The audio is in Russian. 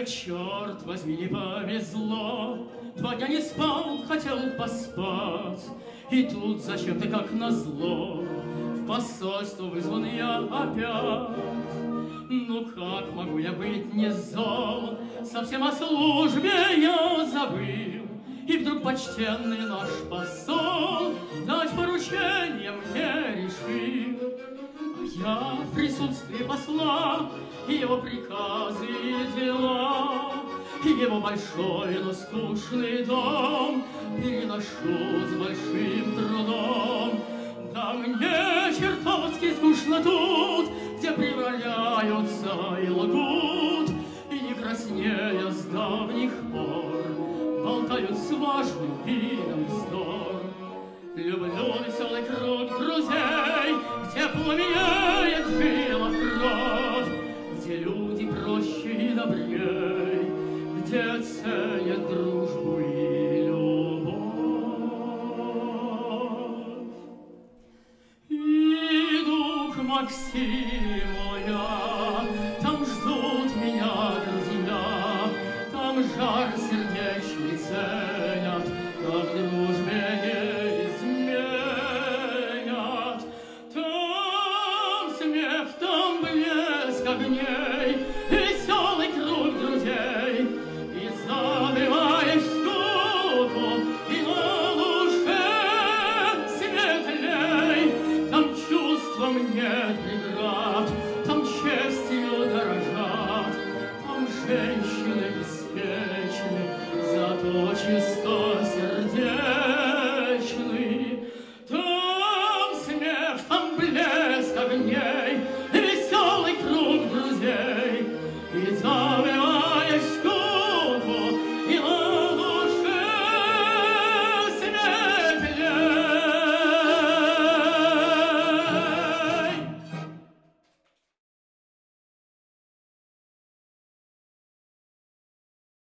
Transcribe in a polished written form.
черт возьми, не повезло. 2 дня не спал, хотел поспать, и тут зачем-то, как назло, в посольство вызван я опять. Ну как могу я быть не зол? Совсем о службе я забыл, и вдруг почтенный наш посол дать поручение мне решил. Я в присутствии посла и его приказы и дела, и его большой, но скучный дом переношу с большим трудом. Да мне чертовски скучно тут, где превращаются и лгут, и не краснея с давних пор болтают с важным видом вздор. Люблю веселый круг друзей, где пламенеет жила кровь, где люди проще и добрей, где ценят дружбу и любовь. Иду к Максиму,